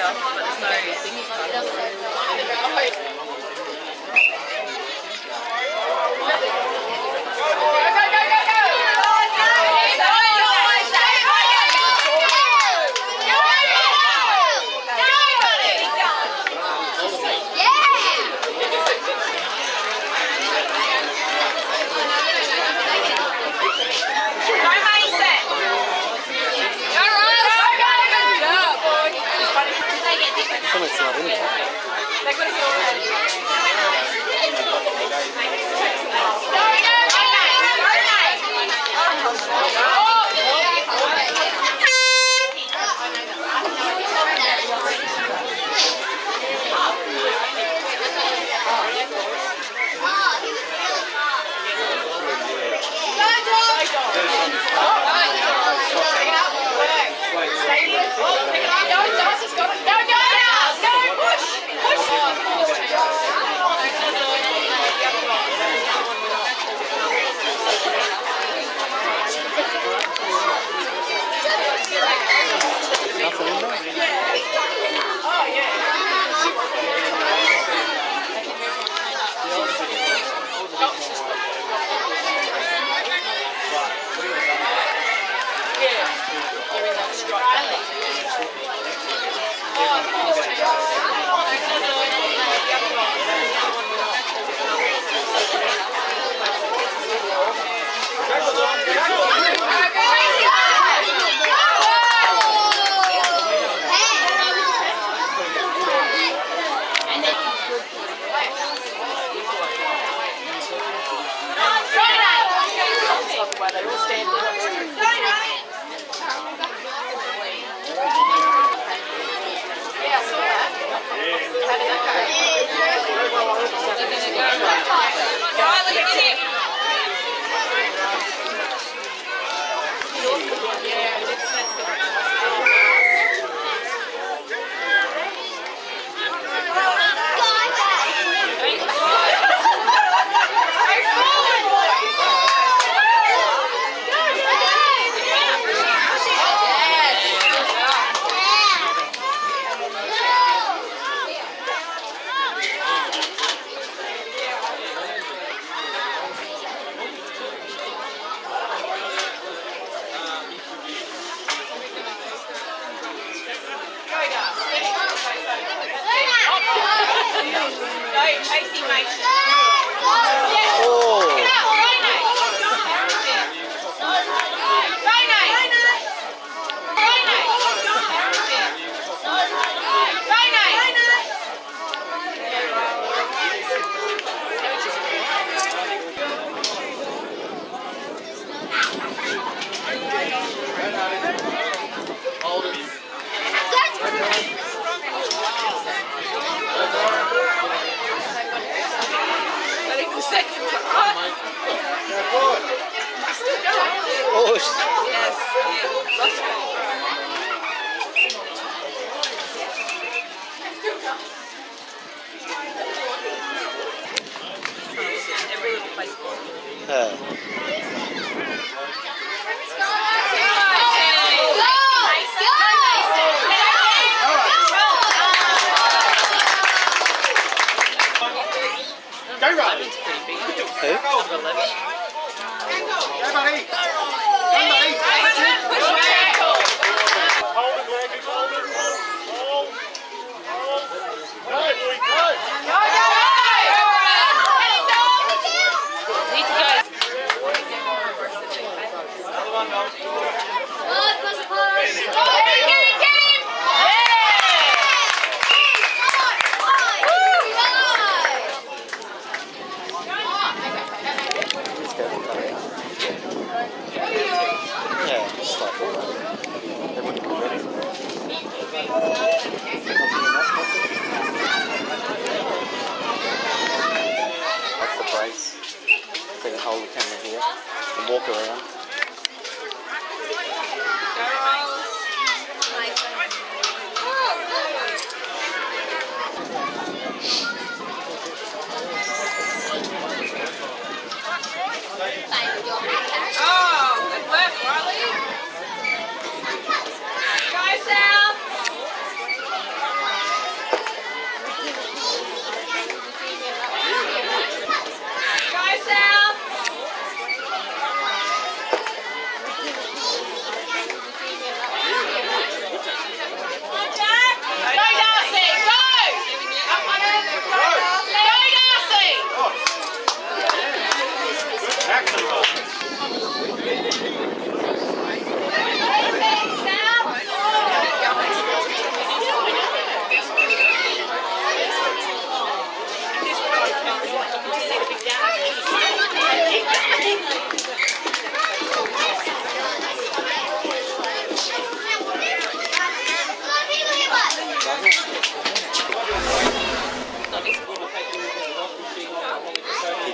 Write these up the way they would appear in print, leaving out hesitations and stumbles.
stuff, but there's no thingy It's not in there.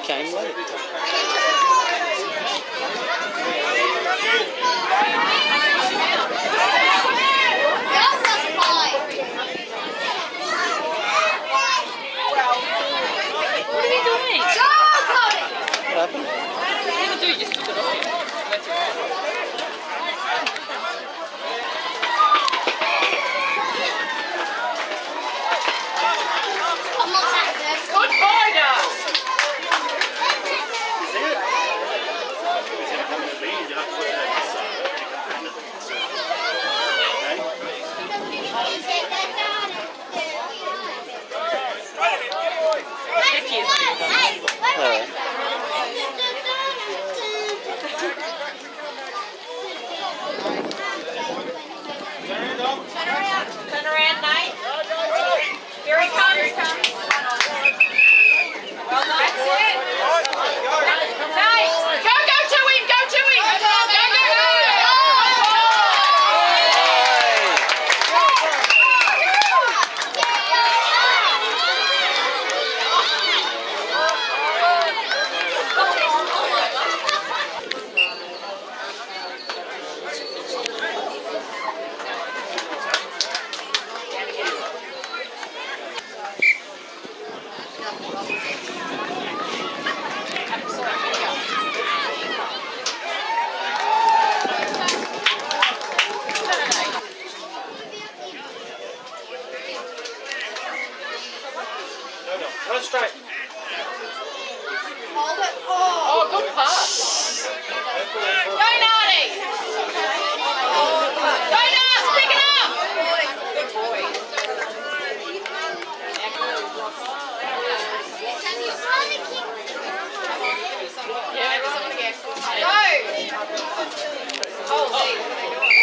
came late. What are you doing? What happened? What did you do? You just took it off. Went around. Good boy, Dad. Turn around, Nate. Here he comes. Well done. That's it. Nate, go to him, go to him. Go. Run straight. Hold it. Oh, good pass. Go, Nardi. Go, Nars, pick it up. Good boy. Yeah, someone again. Go. Oh, see, what are they doing?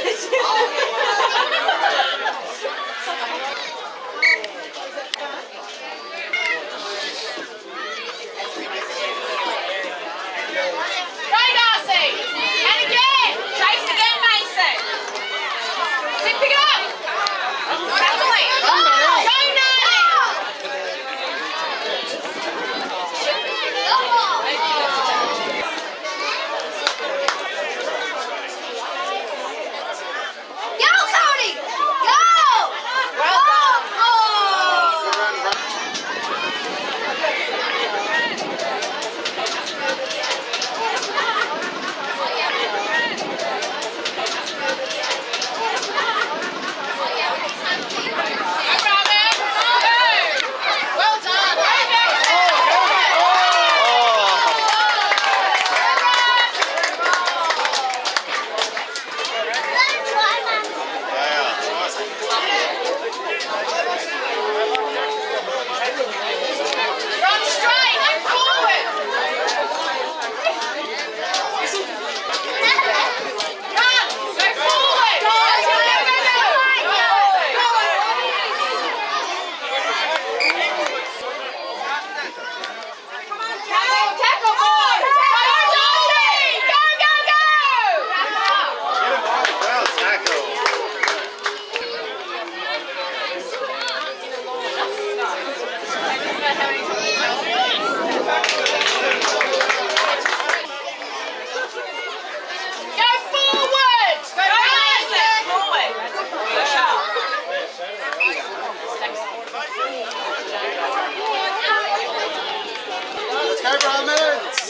Let's go, Brahmans!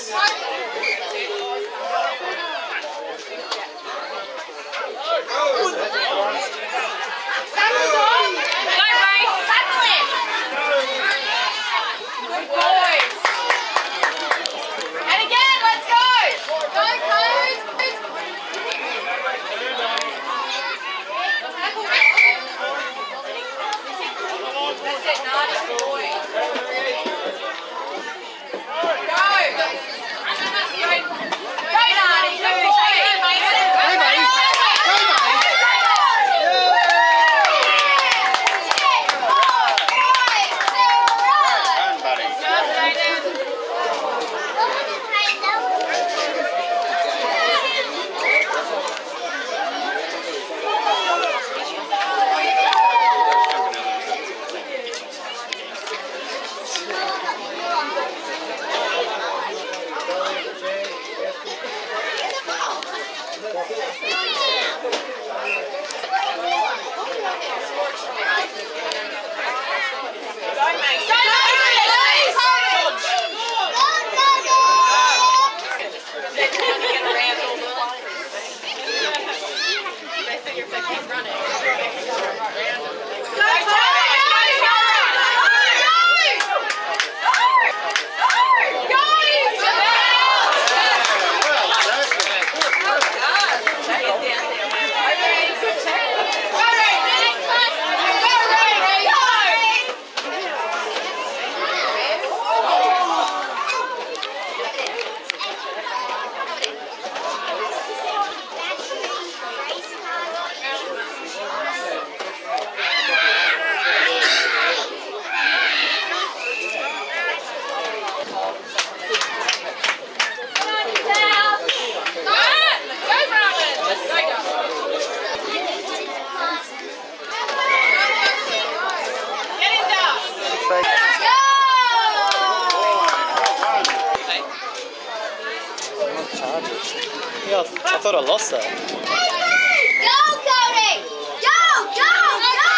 I thought I lost that. Go, Cody! Go, go, go!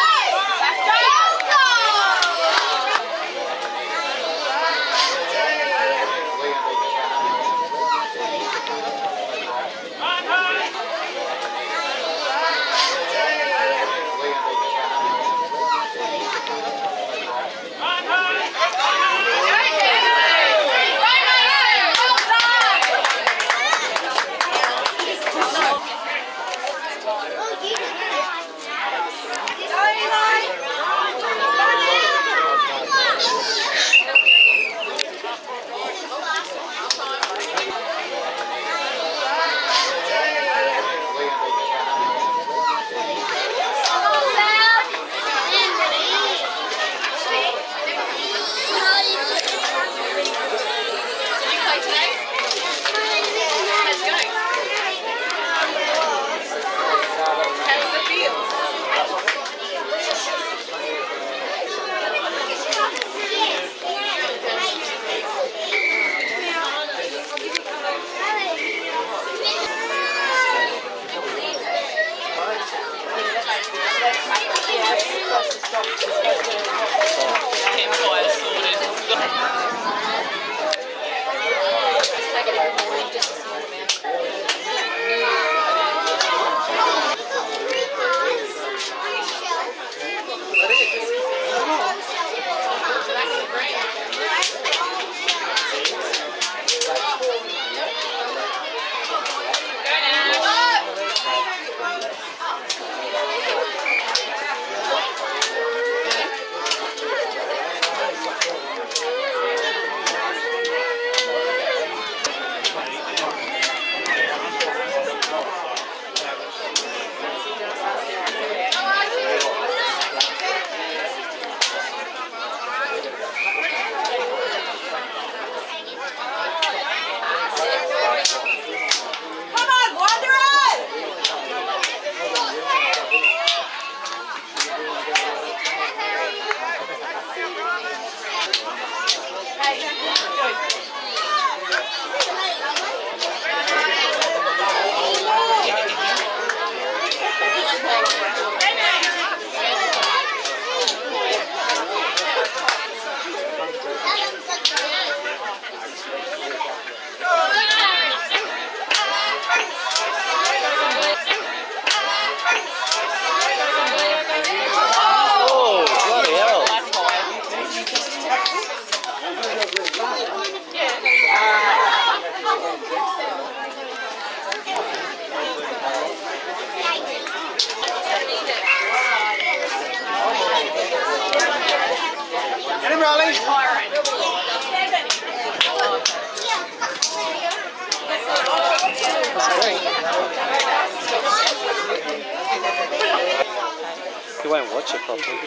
You won't watch it properly.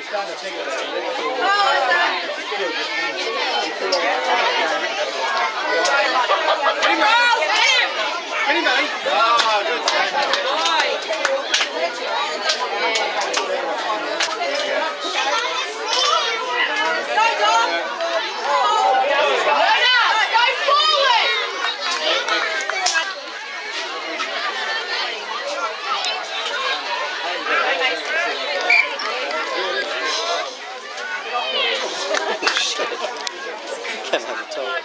Can't have it all.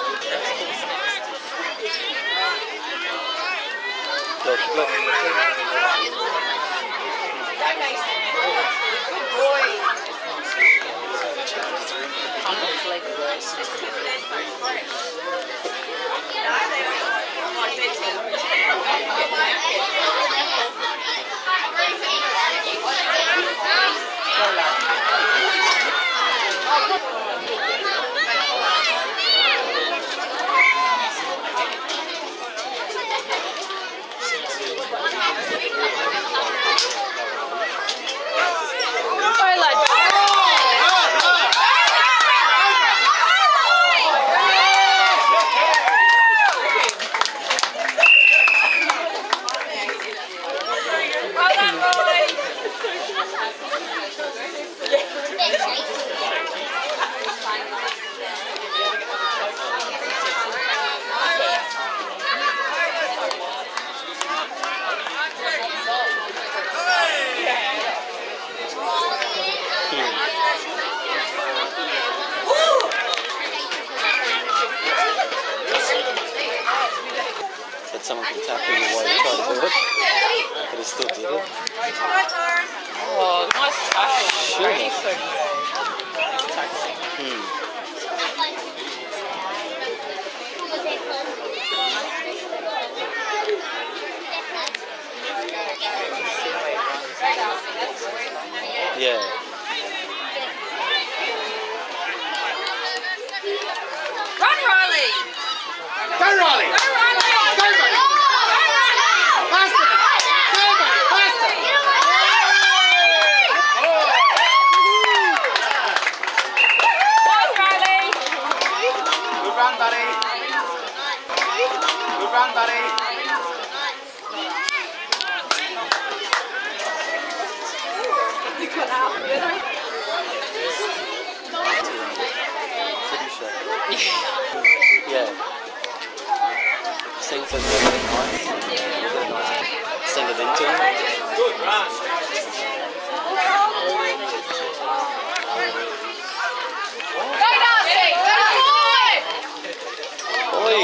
Look, look. someone can tap in while you try to do it. But he still did it. Oh, nice tackle. Sure. He's so good. Yeah. Run, Riley! Go, Riley! Go, Riley! Go, buddy! Faster! Go, buddy! Faster! Nice, Riley! Good run, buddy! Good run, buddy! Pretty sure. Yeah. Seems like they're really nice. Send it into him. Good run! Go, Darcy! Go, boy! Oi!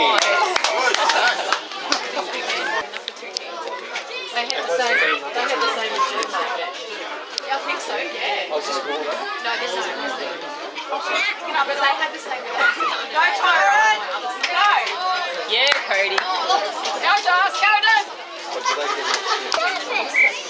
They have the same insurance package. Yeah, I think so, yeah. Oh, is this water? No, this is Chrissy. No, but they have the same insurance. Go, Tyrone! Go! Yeah, Cody. Go, Dars! Go, Dars! What did I get?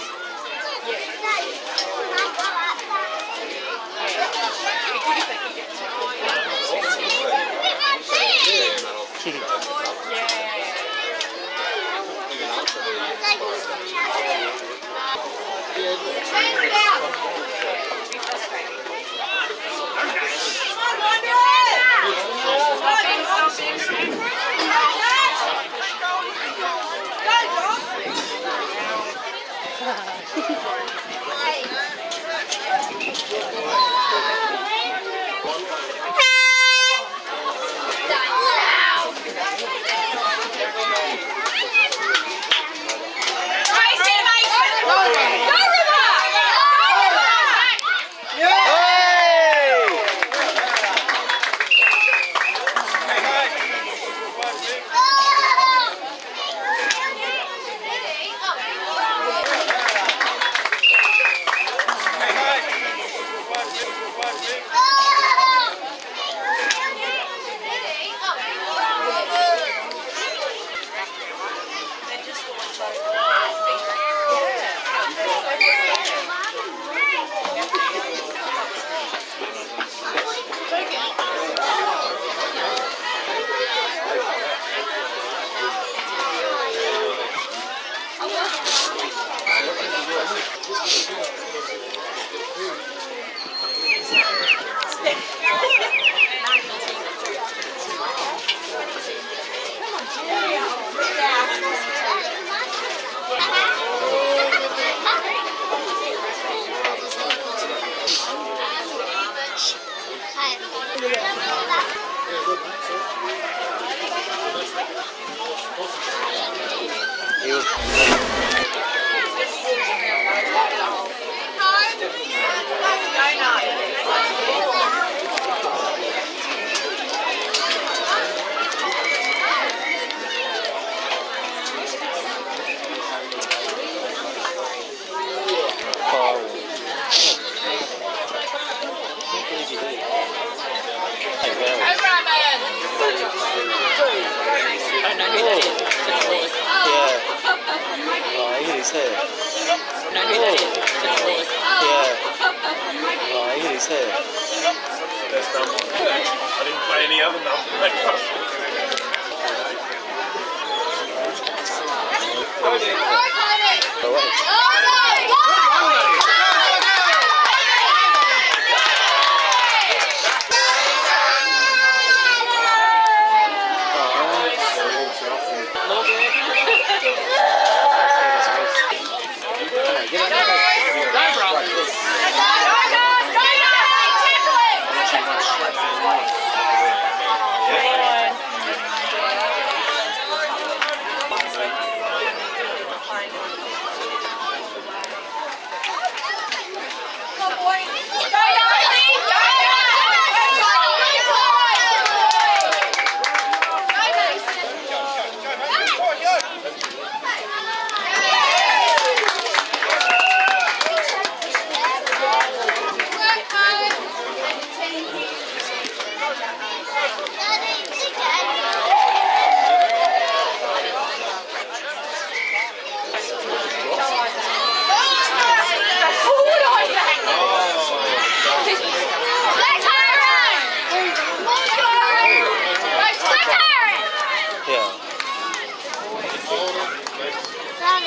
I didn't play any other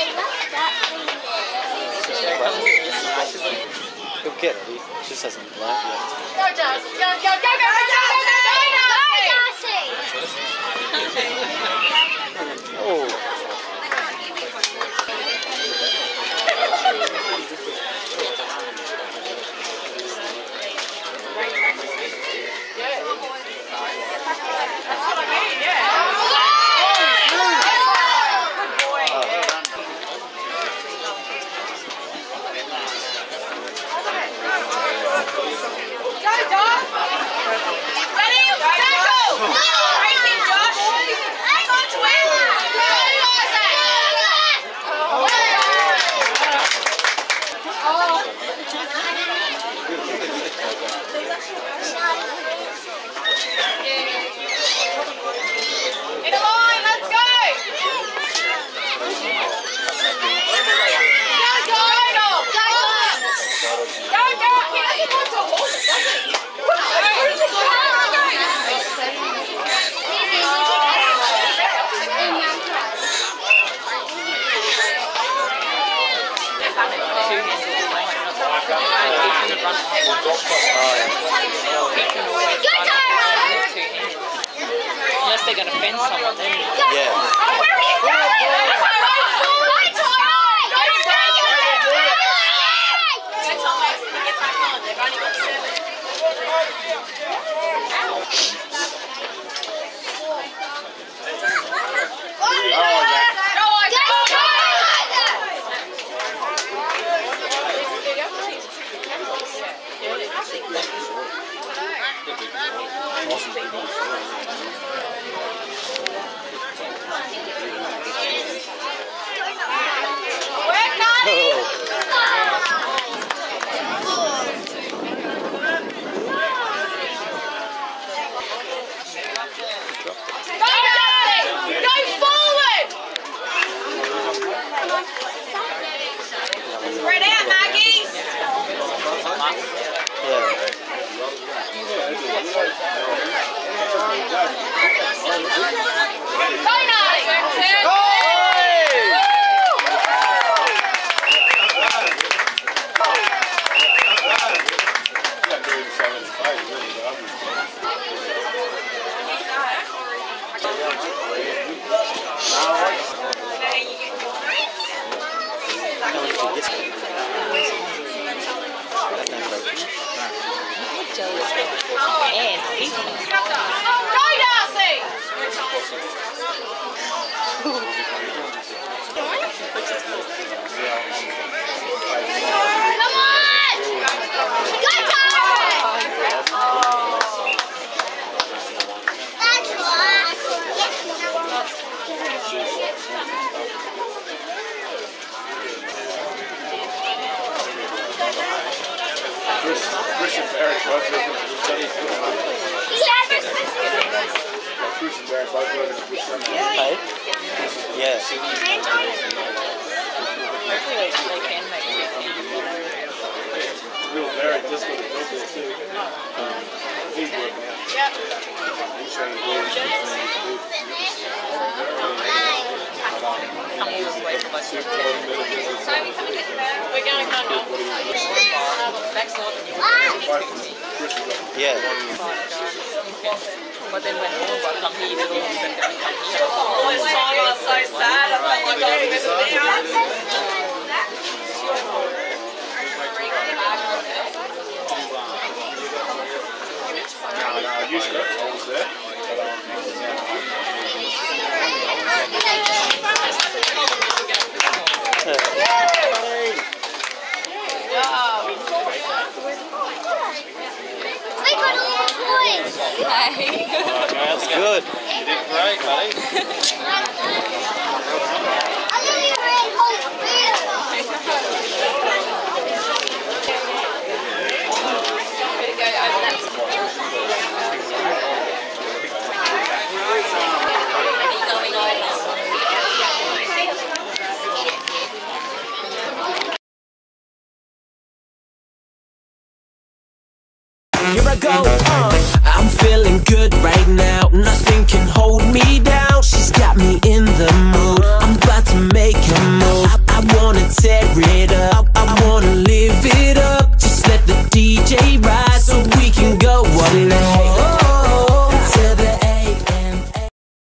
He'll get it. He just hasn't learned yet. Go, Darcy. Go, go, go, go, go, go, go, Oh. That's what I mean, yeah. Good boy. Go, Dog. Ready? Tackle. Racing, Josh. Hang on to it. In a line, let's go! Go, go! He doesn't want to hold it, does he? Unless they're going to fence someone, then Yeah. Oh, where are you going? Spread out, Magpies! Go, Nolly! Go, Darcy! Come on! Go, Darcy! That's Chris and Barrett both looking for the study. Chris and Barrett both looking for the study. Hey? Yeah. hopefully they can make it. Will Barrett just got a job there too. He's working out. Yep. He's trying to do it. Come all the way from like Toby, come and get your bag. We're going home now. back's not. Yeah. But then when all of us come here, they all expect them to come here. Oh, this time I was so sad. I felt like I was missing out. No, you should have told us there. We got all the points. That's good. You did great, buddy. I think you ran whole Here I go, I'm feeling good right now.